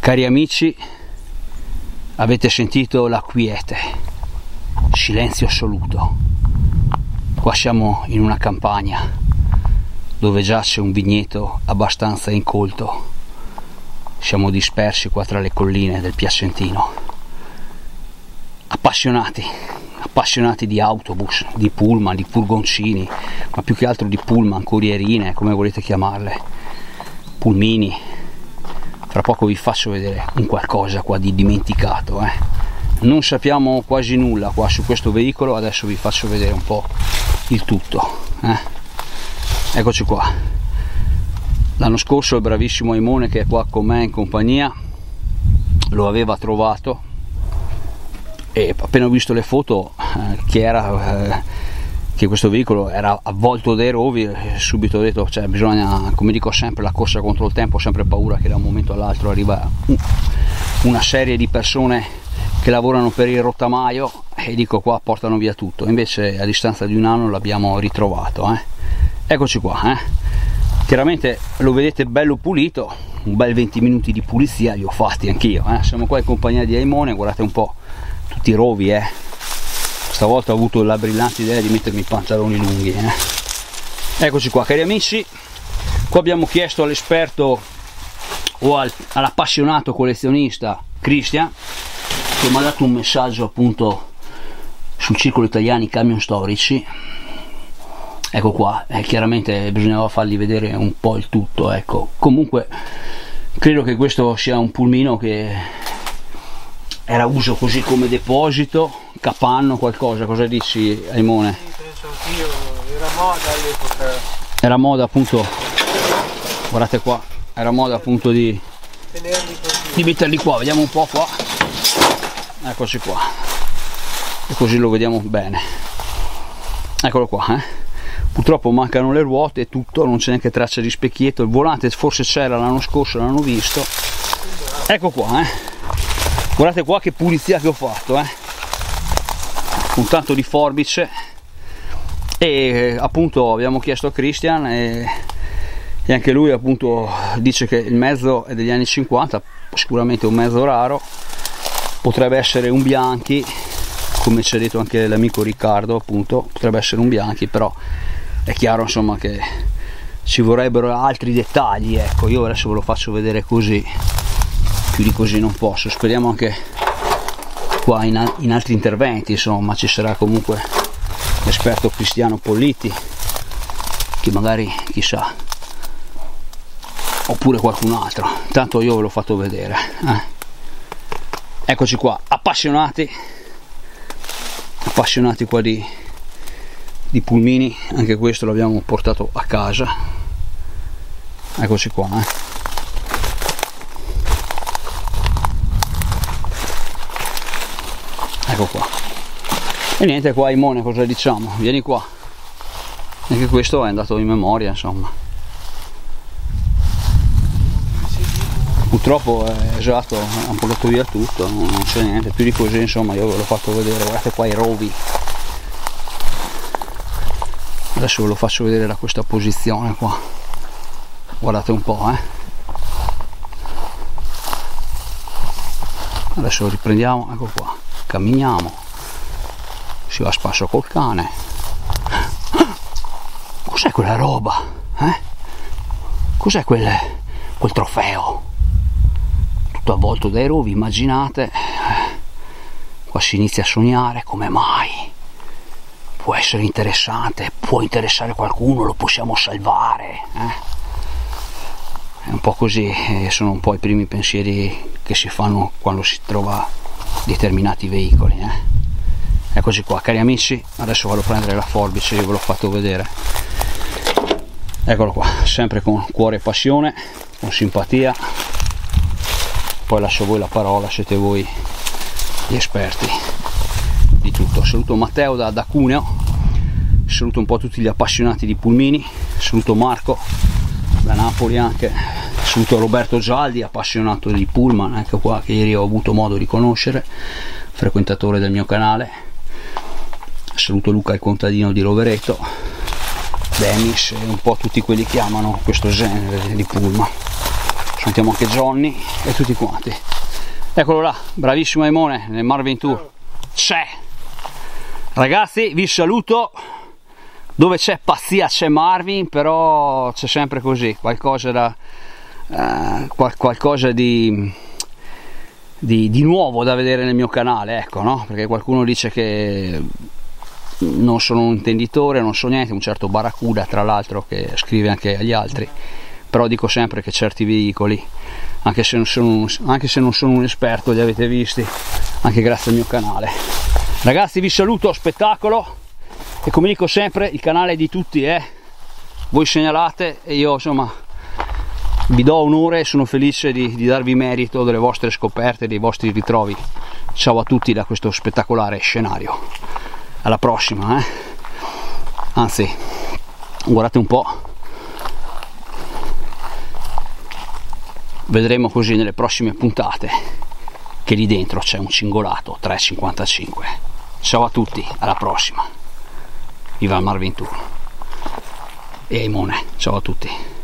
Cari amici, avete sentito la quiete, silenzio assoluto. Qua siamo in una campagna dove giace un vigneto abbastanza incolto. Siamo dispersi qua tra le colline del Piacentino. Appassionati di autobus, di pullman, di furgoncini, ma più che altro di pullman, corrierine, come volete chiamarle, pulmini. Fra poco vi faccio vedere un qualcosa qua di dimenticato. Non sappiamo quasi nulla qua su questo veicolo, adesso vi faccio vedere un po' il tutto. Eccoci qua. L'anno scorso il bravissimo Aimone, che è qua con me in compagnia, lo aveva trovato e appena ho visto le foto che questo veicolo era avvolto dai rovi, subito ho detto, cioè, bisogna, come dico sempre, la corsa contro il tempo. Ho sempre paura che da un momento all'altro arriva una serie di persone che lavorano per il rottamaio e dico qua portano via tutto. Invece a distanza di un anno l'abbiamo ritrovato. Eccoci qua. Chiaramente lo vedete bello pulito, un bel 20 minuti di pulizia li ho fatti anch'io. Siamo qua in compagnia di Aimone, guardate un po' tutti i rovi. Stavolta ho avuto la brillante idea di mettermi i pantaloni lunghi. Eccoci qua, cari amici. Qua abbiamo chiesto all'esperto o all'appassionato collezionista Christian, che mi ha dato un messaggio appunto sul circolo italiani camion storici. Ecco qua, chiaramente bisognava fargli vedere un po' il tutto. Ecco, comunque credo che questo sia un pulmino che era uso così come deposito, capanno, qualcosa. Cosa dici, Aimone? Sì, penso anch'io, era moda all'epoca. Era moda appunto, guardate qua, era moda appunto di metterli qua, vediamo un po' qua. Eccoci qua. E così lo vediamo bene. Eccolo qua, Purtroppo mancano le ruote e tutto, non c'è neanche traccia di specchietto. Il volante forse c'era l'anno scorso, l'hanno visto. Ecco qua, guardate qua che pulizia che ho fatto, con tanto di forbice. E appunto abbiamo chiesto a Christian e anche lui appunto dice che il mezzo è degli anni 50, sicuramente un mezzo raro, potrebbe essere un Bianchi, come ci ha detto anche l'amico Riccardo, appunto potrebbe essere un Bianchi, però è chiaro insomma che ci vorrebbero altri dettagli. Ecco, io adesso ve lo faccio vedere così, più di così non posso. Speriamo anche qua in altri interventi insomma ci sarà comunque l'esperto Cristiano Pollitti, che magari chissà, oppure qualcun altro. Intanto io ve l'ho fatto vedere. Eccoci qua, appassionati qua di pulmini. Anche questo l'abbiamo portato a casa. Eccoci qua, ecco qua. E niente, qua Aimone, cosa diciamo? Vieni qua. Anche questo è andato in memoria insomma. Purtroppo esatto, hanno portato via tutto, non c'è niente più di così insomma. Io ve l'ho fatto vedere, guardate qua i rovi. Adesso ve lo faccio vedere da questa posizione qua, guardate un po'. Adesso lo riprendiamo, ecco qua, camminiamo, si va a spasso col cane. Cos'è quella roba? Cos'è quel trofeo? Tutto avvolto dai rovi, immaginate. Qua si inizia a sognare, come mai? Può essere interessante, può interessare qualcuno, lo possiamo salvare. È un po' così, sono un po' i primi pensieri che si fanno quando si trova determinati veicoli. Eccoci qua, cari amici, adesso vado a prendere la forbice, io ve l'ho fatto vedere. Eccolo qua, sempre con cuore e passione, con simpatia. Poi lascio a voi la parola, siete voi gli esperti di tutto. Saluto Matteo da Cuneo, saluto un po' tutti gli appassionati di pulmini, saluto Marco da Napoli anche, saluto Roberto Gialdi, appassionato di pullman, ecco qua, che ieri ho avuto modo di conoscere, frequentatore del mio canale. Saluto Luca il contadino di Rovereto, Dennis e un po' tutti quelli che amano questo genere di pullman. salutiamo anche Johnny e tutti quanti. Eccolo là, bravissimo Aimone nel Marvin Tour. C'è, ragazzi, vi saluto. Dove c'è pazzia c'è Marvin, però c'è sempre così qualcosa qualcosa di nuovo da vedere nel mio canale, ecco, no? Perché qualcuno dice che non sono un intenditore, non so niente, un certo Barracuda tra l'altro che scrive anche agli altri, però dico sempre che certi veicoli, anche se non sono un esperto, li avete visti anche grazie al mio canale. Ragazzi, vi saluto, spettacolo, e come dico sempre il canale è di tutti, voi segnalate e io insomma vi do onore e sono felice di darvi merito delle vostre scoperte, dei vostri ritrovi. Ciao a tutti da questo spettacolare scenario, alla prossima, anzi guardate un po', vedremo così nelle prossime puntate che lì dentro c'è un cingolato 355. Ciao a tutti, alla prossima, viva il Marvin Tour e Aimone, ciao a tutti.